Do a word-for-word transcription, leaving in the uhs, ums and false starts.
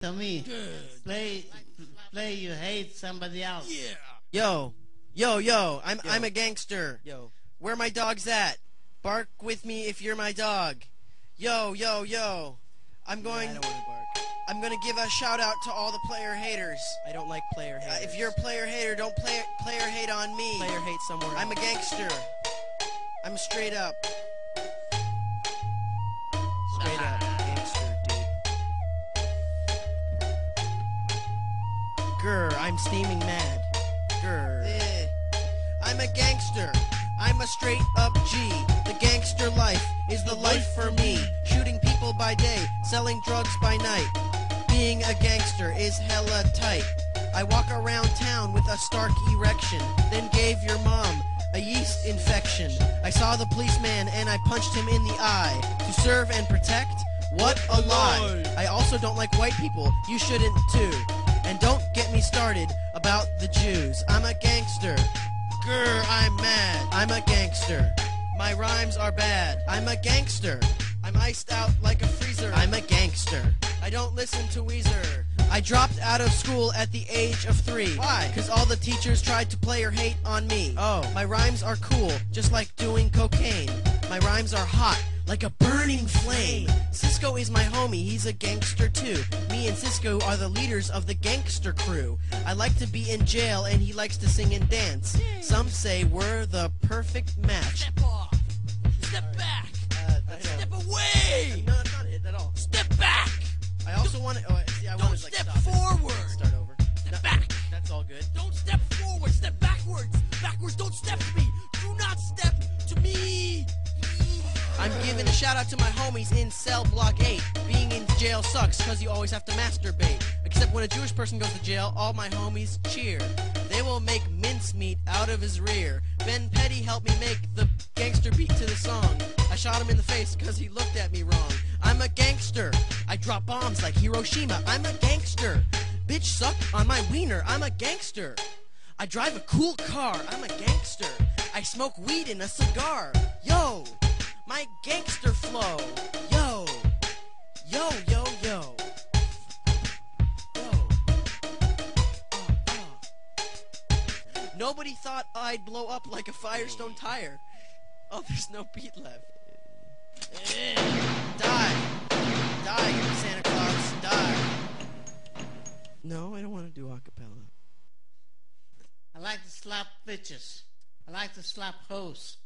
to me. Good. Play, play. You hate somebody else. Yeah. Yo, yo, yo, I'm Yo. I'm a gangster. Yo. Where my dog's at? Bark with me if you're my dog. Yo, yo, yo. I'm going. I don't want to bark. I'm gonna give a shout out to all the player haters. I don't like player Uh, haters. if you're a player hater, don't play player hate on me. player hate somewhere I'm a else. gangster. I'm straight up. Straight up gangster, dude. Grr, I'm steaming mad. Grr. Eh. I'm a gangster. I'm a straight up G. The gangster life is the life for me. Shooting people by day, selling drugs by night. Being a gangster is hella tight. I walk around town with a stark erection, then gave your mom a yeast infection. I saw the policeman and I punched him in the eye. To serve and protect? What a lie. I also don't like white people. You shouldn't too. And don't get me started about the Jews. I'm a gangster. Grr, I'm mad. I'm a gangster. My rhymes are bad. I'm a gangster. I'm iced out like a freezer. I'm a gangster. I don't listen to Weezer. I dropped out of school at the age of three. Why? Because all the teachers tried to play or hate on me. Oh. My rhymes are cool, just like doing cocaine. My rhymes are hot, like a burning flame. Cisco is my homie, he's a gangster too. Me and Cisco are the leaders of the gangster crew. I like to be in jail and he likes to sing and dance. Some say we're the perfect match. Step off. Step back. Uh, that's Step away. No, that's not it at all. Step back. I also want to. Oh, see, I Don't wanted to like step stop it. forward. Start over. Step No, back. That's all good. Don't step forward. Step backwards. Backwards. Don't step to me. Do not step to me. I'm giving a shout out to my homies in cell block eight. Being in jail sucks because you always have to masturbate. Except when a Jewish person goes to jail, all my homies cheer. They will make mincemeat out of his rear. Ben Petty helped me make the gangster beat to the song. I shot him in the face because he looked at me wrong. I'm a gangster. I drop bombs like Hiroshima. I'm a gangster. Bitch suck on my wiener. I'm a gangster. I drive a cool car. I'm a gangster. I smoke weed in a cigar. Yo, my gangster flow. Yo, yo, yo, yo. Yo. Uh, uh. Nobody thought I'd blow up like a Firestone tire. Oh, there's no beat left. Eh. Die. Die, Santa Claus. Die. No, I don't want to do a cappella. I like to slap bitches. I like to slap hoes.